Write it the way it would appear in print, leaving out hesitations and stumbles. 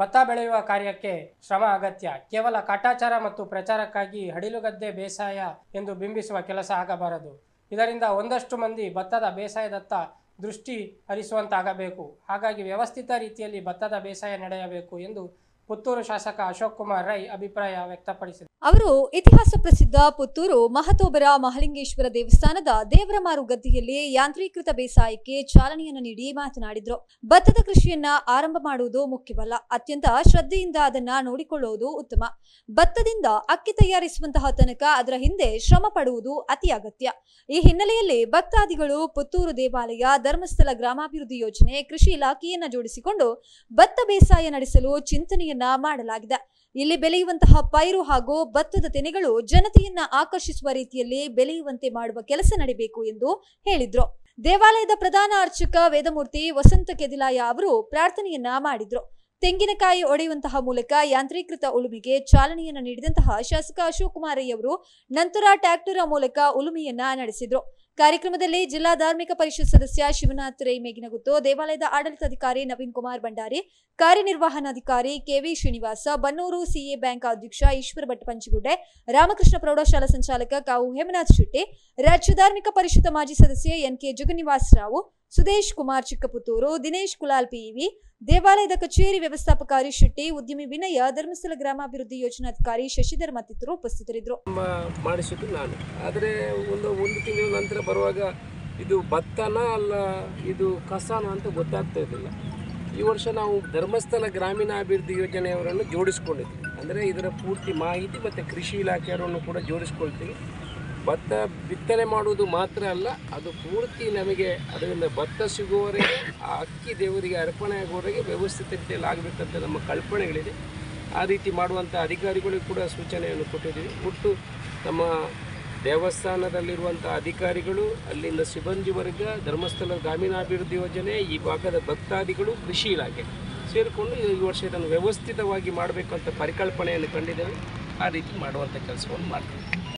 ಭತ್ತ ಬೆಳೆಯುವ ಕಾರ್ಯಕ್ಕೆ ಶ್ರಮ ಅಗತ್ಯ. ಕೇವಲ ಕಾಟಾಚಾರ ಮತ್ತು ಪ್ರಚಾರಕ್ಕಾಗಿ ಹಡಿಲುಗದ್ದೆ ಬೇಸಾಯ ಎಂದು ಬಿಂಬಿಸುವ ಕೆಲಸ ಆಗಬಾರದು. ಇದರಿಂದ ಒಂದಷ್ಟು ಮಂದಿ ಭತ್ತದ ಬೇಸಾಯದತ್ತ ದೃಷ್ಟಿ ಹರಿಸುವಂತಾಗಬೇಕು. ಹಾಗಾಗಿ ವ್ಯವಸ್ಥಿತ ರೀತಿಯಲ್ಲಿ ಭತ್ತದ ಬೇಸಾಯ ನಡೆಯಬೇಕು ಎಂದು ಪುತ್ತೂರು ಶಾಸಕ ಅಶೋಕ್ ಕುಮಾರ್ ರೈ ಅಭಿಪ್ರಾಯ ವ್ಯಕ್ತಪಡಿಸಿದರು. ಅವರು ಇತಿಹಾಸ ಪ್ರಸಿದ್ಧ ಪುತ್ತೂರು ಮಹತೋಬರ ಮಹಾಲಿಂಗೇಶ್ವರ ದೇವಸ್ಥಾನದ ದೇವರಮಾರು ಗದ್ದೆಯಲ್ಲಿ ಯಾಂತ್ರೀಕೃತ ಬೇಸಾಯಕ್ಕೆ ಚಾಲನೆಯನ್ನು ನೀಡಿ ಮಾತನಾಡಿದರು. ಭತ್ತದ ಕೃಷಿಯನ್ನ ಆರಂಭ ಮಾಡುವುದು ಮುಖ್ಯವಲ್ಲ, ಅತ್ಯಂತ ಶ್ರದ್ಧೆಯಿಂದ ಅದನ್ನ ನೋಡಿಕೊಳ್ಳುವುದು ಉತ್ತಮ. ಭತ್ತದಿಂದ ಅಕ್ಕಿ ತಯಾರಿಸುವಂತಹ ತನಕ ಅದರ ಹಿಂದೆ ಶ್ರಮ ಪಡುವುದು ಅತಿ ಅಗತ್ಯ. ಈ ಹಿನ್ನೆಲೆಯಲ್ಲಿ ಭಕ್ತಾದಿಗಳು ಪುತ್ತೂರು ದೇವಾಲಯ, ಧರ್ಮಸ್ಥಳ ಗ್ರಾಮಾಭಿವೃದ್ಧಿ ಯೋಜನೆ, ಕೃಷಿ ಇಲಾಖೆಯನ್ನ ಜೋಡಿಸಿಕೊಂಡು ಭತ್ತ ಬೇಸಾಯ ನಡೆಸಲು ಚಿಂತನೆಯನ್ನ ಮಾಡಲಾಗಿದೆ. ಇಲ್ಲಿ ಬೆಳೆಯುವಂತಹ ಪೈರು ಹಾಗೂ ಭತ್ತದ ತೆನೆಗಳು ಜನತೆಯನ್ನ ಆಕರ್ಷಿಸುವ ರೀತಿಯಲ್ಲಿ ಬೆಳೆಯುವಂತೆ ಮಾಡುವ ಕೆಲಸ ನಡೆಯಬೇಕು ಎಂದು ಹೇಳಿದ್ರು. ದೇವಾಲಯದ ಪ್ರಧಾನ ಅರ್ಚಕ ವೇದಮೂರ್ತಿ ವಸಂತ ಕೆದಿಲಾಯ ಅವರು ಪ್ರಾರ್ಥನೆಯನ್ನ ಮಾಡಿದ್ರು. ತೆಂಗಿನಕಾಯಿ ಒಡೆಯುವಂತಹ ಮೂಲಕ ಯಾಂತ್ರೀಕೃತ ಉಳುಮೆಗೆ ಚಾಲನೆಯನ್ನು ನೀಡಿದಂತಹ ಶಾಸಕ ಅಶೋಕ್ ಕುಮಾರ್ ರೈ ಅವರು ನಂತರ ಟ್ರ್ಯಾಕ್ಟರ್ ಮೂಲಕ ಉಳುಮೆಯನ್ನ ನಡೆಸಿದ್ರು. ಕಾರ್ಯಕ್ರಮದಲ್ಲಿ ಜಿಲ್ಲಾ ಧಾರ್ಮಿಕ ಪರಿಷತ್ ಸದಸ್ಯ ಶಿವನಾಥ್ ರೈ ಮೇಗಿನಗುತ್ತು, ದೇವಾಲಯದ ಆಡಳಿತಾಧಿಕಾರಿ ನವೀನ್ ಕುಮಾರ್ ಭಂಡಾರಿ, ಕಾರ್ಯನಿರ್ವಹಣಾಧಿಕಾರಿ K V Srinivasa, Bannur C A bank ಅಧ್ಯಕ್ಷ ಈಶ್ವರ ಭಟ್ ಪಂಚಗುಡ್ಡೆ, ರಾಮಕೃಷ್ಣ ಪ್ರೌಢಶಾಲಾ ಸಂಚಾಲಕ ಕಾವು ಹೇಮನಾಥ್ ಶೆಟ್ಟಿ, ರಾಜ್ಯ ಧಾರ್ಮಿಕ ಪರಿಷತ್ ಮಾಜಿ ಸದಸ್ಯ ಎನ್ಕೆ ಜಗನ್ನಿವಾಸ್ ರಾವು, ಸುದೇಶ್ ಕುಮಾರ್ ಚಿಕ್ಕಪುತ್ತೂರು, ದಿನೇಶ್ ಕುಲಾಲ್ ಪಿಇವಿ, ದೇವಾಲಯದ ಕಚೇರಿ ವ್ಯವಸ್ಥಾಪಕ ಹರೀಶ್ ಶೆಟ್ಟಿ, ಉದ್ಯಮಿ ವಿನಯ, ಧರ್ಮಸ್ಥಳ ಗ್ರಾಮಾಭಿವೃದ್ಧಿ ಯೋಜನಾಧಿಕಾರಿ ಶಶಿಧರ್ ಮತ್ತಿತರರು ಉಪಸ್ಥಿತರಿದ್ದರು. ಮಾಡಿಸಿದ್ದು ನಾನು, ಆದರೆ ಒಂದು ತಿಂಗಳ ನಂತರ ಬರುವಾಗ ಇದು ಭತ್ತನ ಅಲ್ಲ ಇದು ಕಸಾನ ಅಂತ ಗೊತ್ತಾಗ್ತಾ ಇರಲಿಲ್ಲ. ಈ ವರ್ಷ ನಾವು ಧರ್ಮಸ್ಥಳ ಗ್ರಾಮೀಣಾಭಿವೃದ್ಧಿ ಯೋಜನೆಯವರನ್ನು ಜೋಡಿಸ್ಕೊಂಡಿದ್ವಿ. ಅಂದರೆ ಇದರ ಪೂರ್ತಿ ಮಾಹಿತಿ ಮತ್ತು ಕೃಷಿ ಇಲಾಖೆಯವರನ್ನು ಕೂಡ ಜೋಡಿಸ್ಕೊಳ್ತೀವಿ. ಭತ್ತ ಬಿತ್ತನೆ ಮಾಡುವುದು ಮಾತ್ರ ಅಲ್ಲ, ಅದು ಪೂರ್ತಿ ನಮಗೆ ಅದರಿಂದ ಭತ್ತ ಸಿಗುವವರೆಗೆ, ಆ ಅಕ್ಕಿ ದೇವರಿಗೆ ಅರ್ಪಣೆ ಆಗುವವರೆಗೆ ವ್ಯವಸ್ಥಿತ ರೀತಿಯಲ್ಲಿ ಆಗಬೇಕಂತ ನಮ್ಮ ಕಲ್ಪನೆಗಳಿದೆ. ಆ ರೀತಿ ಮಾಡುವಂಥ ಅಧಿಕಾರಿಗಳಿಗೂ ಕೂಡ ಸೂಚನೆಯನ್ನು ಕೊಟ್ಟಿದ್ದೀವಿ. ಒಟ್ಟು ನಮ್ಮ ದೇವಸ್ಥಾನದಲ್ಲಿರುವಂಥ ಅಧಿಕಾರಿಗಳು, ಅಲ್ಲಿಂದ ಸಿಬ್ಬಂದಿ ವರ್ಗ, ಧರ್ಮಸ್ಥಳ ಗ್ರಾಮೀಣಾಭಿವೃದ್ಧಿ ಯೋಜನೆ, ಈ ಭಾಗದ ಭಕ್ತಾದಿಗಳು, ಕೃಷಿ ಇಲಾಖೆ ಸೇರಿಕೊಂಡು ಈ ವರ್ಷ ಇದನ್ನು ವ್ಯವಸ್ಥಿತವಾಗಿ ಮಾಡಬೇಕು ಅಂತ ಪರಿಕಲ್ಪನೆಯನ್ನು ಕಂಡಿದ್ದೇವೆ. ಆ ರೀತಿ ಮಾಡುವಂಥ ಕೆಲಸವನ್ನು ಮಾಡ್ತೀವಿ.